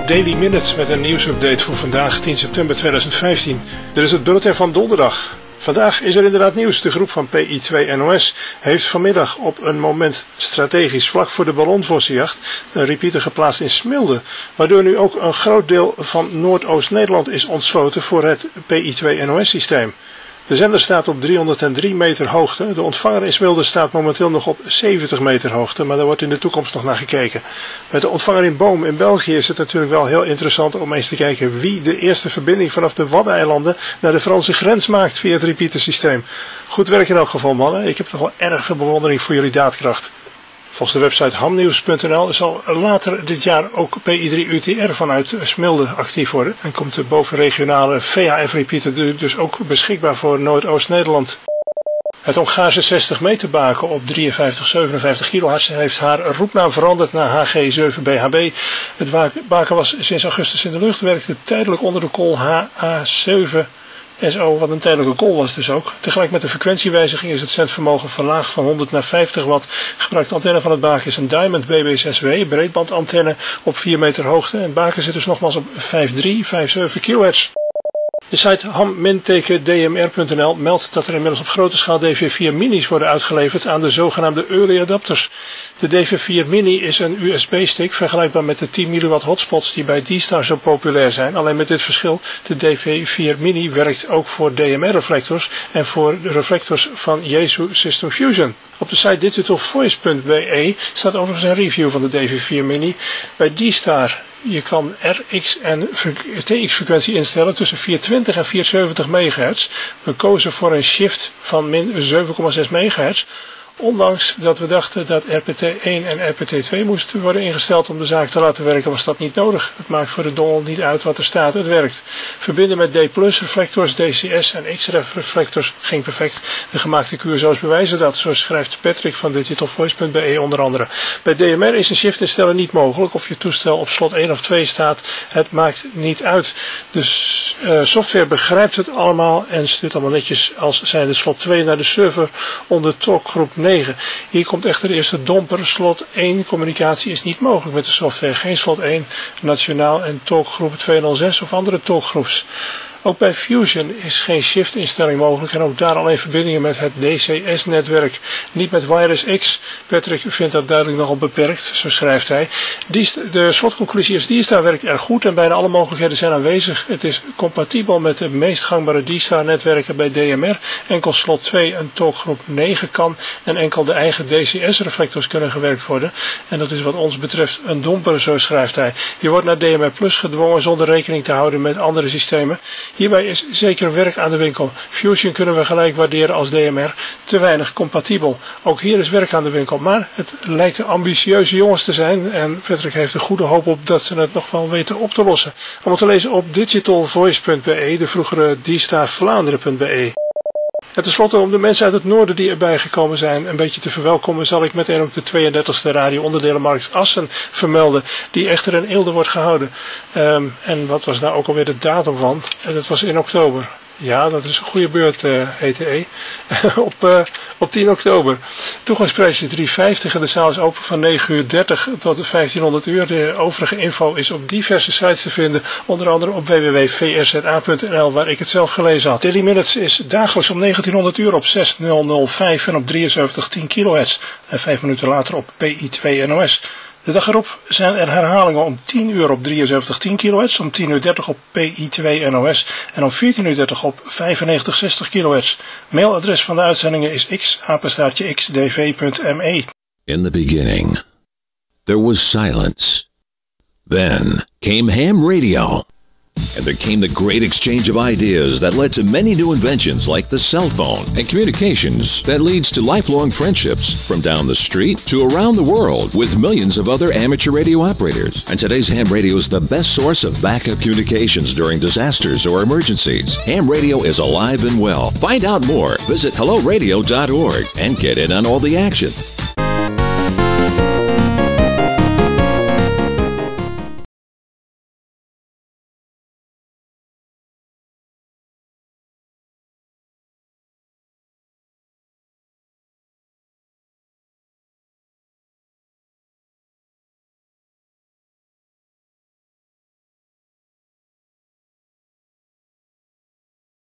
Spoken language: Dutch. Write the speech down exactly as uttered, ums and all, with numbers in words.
Daily Minutes met een nieuwsupdate voor vandaag tien september tweeduizend vijftien. Dit is het bulletin van donderdag. Vandaag is er inderdaad nieuws. De groep van P I twee N O S heeft vanmiddag op een moment strategisch vlak voor de ballonvossenjacht een repeater geplaatst in Smilde, waardoor nu ook een groot deel van Noordoost-Nederland is ontsloten voor het P I twee N O S systeem. De zender staat op driehonderddrie meter hoogte. De ontvanger in Smilde staat momenteel nog op zeventig meter hoogte, maar daar wordt in de toekomst nog naar gekeken. Met de ontvanger in Boom in België is het natuurlijk wel heel interessant om eens te kijken wie de eerste verbinding vanaf de Waddeneilanden naar de Franse grens maakt via het repeatersysteem. Goed werk in elk geval, mannen. Ik heb toch wel erg veel bewondering voor jullie daadkracht. Volgens de website hamnieuws punt n l zal later dit jaar ook P I drie U T R vanuit Smilde actief worden. En komt de bovenregionale V H F-repeater dus ook beschikbaar voor Noordoost-Nederland. Het Hongaarse zestig meter baken op drieënvijftig zevenenvijftig kilohertz heeft haar roepnaam veranderd naar H G zeven B H B. Het baken was sinds augustus in de lucht, werkte tijdelijk onder de call H A zeven S O, wat een tijdelijke call was dus ook. Tegelijk met de frequentiewijziging is het zendvermogen verlaagd van honderd naar vijftig watt. Gebruikte antenne van het baken is een Diamond B B zes W, breedbandantenne op vier meter hoogte. En het baken zit dus nogmaals op vijfenvijftig vijfenzeventig kilohertz. De site ham D M R punt n l meldt dat er inmiddels op grote schaal D V vier minis worden uitgeleverd aan de zogenaamde early adapters. De D V vier mini is een U S B-stick vergelijkbaar met de tien milliwatt hotspots die bij D-Star zo populair zijn. Alleen met dit verschil, de D V vier mini werkt ook voor D M R-reflectors en voor de reflectors van Yaesu System Fusion. Op de site digital voice punt b e staat overigens een review van de D V vier mini. Bij D-Star, je kan R X en T X-frequentie instellen tussen vierhonderdtwintig en vierhonderdzeventig megahertz. We kozen voor een shift van min zeven komma zes megahertz. Ondanks dat we dachten dat R P T één en R P T twee moesten worden ingesteld om de zaak te laten werken, was dat niet nodig. Het maakt voor de dongel niet uit wat er staat, het werkt. Verbinden met D plus reflectors, D C S en X R F reflectors ging perfect. De gemaakte Q S O's bewijzen dat, zo schrijft Patrick van digital voice punt b e onder andere. Bij D M R is een shift instellen niet mogelijk. Of je toestel op slot één of twee staat, het maakt niet uit. De uh, software begrijpt het allemaal en stuurt allemaal netjes als zijnde slot twee naar de server onder talkgroep negen. Hier komt echter eerst de domper. Slot één communicatie is niet mogelijk met de software. Geen slot één, nationaal en talkgroep tweehonderdzes of andere talkgroeps. Ook bij Fusion is geen shift-instelling mogelijk en ook daar alleen verbindingen met het D C S-netwerk, niet met Wireless X. Patrick vindt dat duidelijk nogal beperkt, zo schrijft hij. De slotconclusie is D-Star werkt erg goed en bijna alle mogelijkheden zijn aanwezig. Het is compatibel met de meest gangbare D-Star-netwerken bij D M R. Enkel slot twee en talkgroep negen kan en enkel de eigen D C S-reflectors kunnen gewerkt worden. En dat is wat ons betreft een domper, zo schrijft hij. Je wordt naar D M R Plus gedwongen zonder rekening te houden met andere systemen. Hierbij is zeker werk aan de winkel. Fusion kunnen we gelijk waarderen als D M R. Te weinig compatibel. Ook hier is werk aan de winkel. Maar het lijkt ambitieuze jongens te zijn. En Patrick heeft er goede hoop op dat ze het nog wel weten op te lossen. Om te lezen op digital voice punt b e, de vroegere D-Star Vlaanderen punt b e. En tenslotte, om de mensen uit het noorden die erbij gekomen zijn een beetje te verwelkomen, zal ik meteen ook de tweeëndertigste radio-onderdelenmarkt Assen vermelden, die echter in Eelde wordt gehouden. Um, en wat was nou ook alweer de datum van? En dat was in oktober. Ja, dat is een goede beurt, uh, E T E. op, uh, op tien oktober. Toegangsprijs is drie vijftig en de zaal is open van negen uur dertig tot vijftienhonderd uur. De overige info is op diverse sites te vinden, onder andere op w w w punt v r z a punt n l, waar ik het zelf gelezen had. Daily Minutes is dagelijks om negentienhonderd uur op zeshonderd vijf en op drieënzeventig tien kilohertz. En vijf minuten later op P I twee N O S. De dag erop zijn er herhalingen om tien uur op drieënzeventig tien kilohertz, om tien uur dertig op P I twee N O S en om veertien uur dertig op vijfennegentig zestig kilohertz. Mailadres van de uitzendingen is x apenstaartje x d v punt m e. In the beginning, there was silence. Then came ham radio. And there came the great exchange of ideas that led to many new inventions like the cell phone and communications that leads to lifelong friendships from down the street to around the world with millions of other amateur radio operators. And today's ham radio is the best source of backup communications during disasters or emergencies. Ham radio is alive and well. Find out more. Visit hello radio dot org and get in on all the action.